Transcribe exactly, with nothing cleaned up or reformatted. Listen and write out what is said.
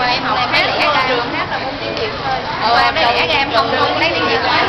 qua em học hát lẻ ra trường hát là môn tiếng Việt thôi. Qua em lấy lẻ ra em không không lấy tiếng Việt quá.